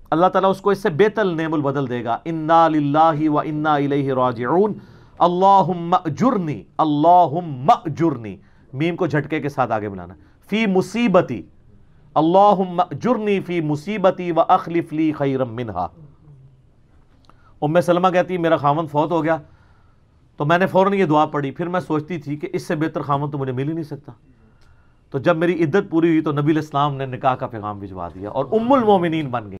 अल्लाह ताला उसको इससे बेहतर नेमुल बदल देगा। इन्ना लिल्लाहि व इन्ना इलैहि राजिऊन, अल्लाहुम्मा अजुरनी, अल्लाहुम्मा अजुरनी, मीम को झटके के साथ आगे बुलाना, फी मुसीबती, अल्लाहुम्मा अजुरनी फी मुसीबती व अखलिफ ली खैरम मिनहा। उम्मे सलमा कहती है मेरा खामन फौत हो गया तो मैंने फौरन ये दुआ पढ़ी, फिर मैं सोचती थी कि इससे बेहतर खामन तो मुझे मिल ही नहीं सकता। तो जब मेरी इद्दत पूरी हुई तो नबी इस्लाम ने निकाह का पैगाम भिजवा दिया और उम्मुल मोमिनीन बन गई।